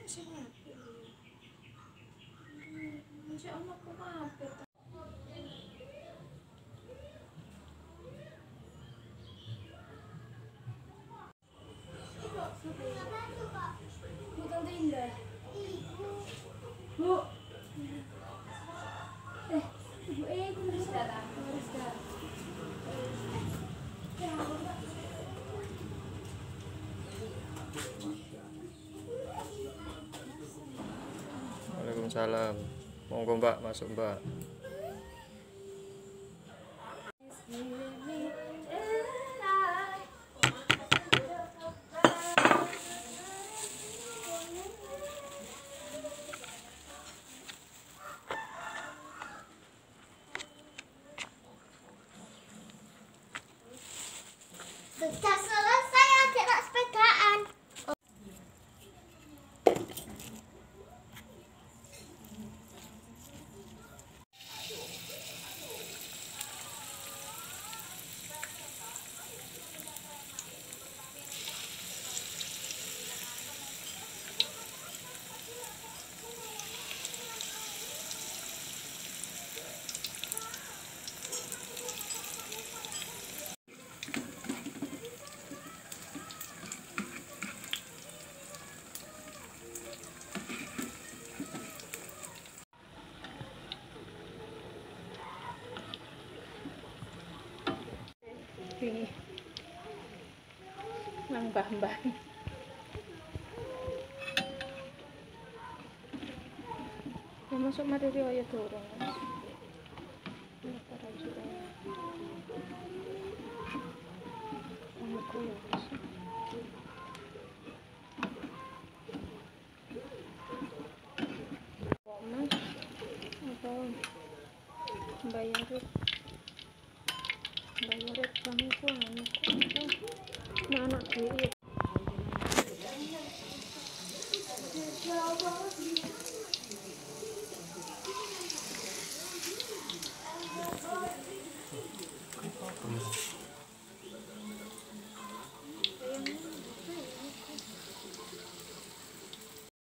Bu. Ibu harus datang. Waalaikumsalam. Monggo Mbak, masuk Mbak. Sudah selesai, adik nak sepedaan. Nang mbah-mbah. Ya masuk mari riyo turun. Bayar kami pun anak duit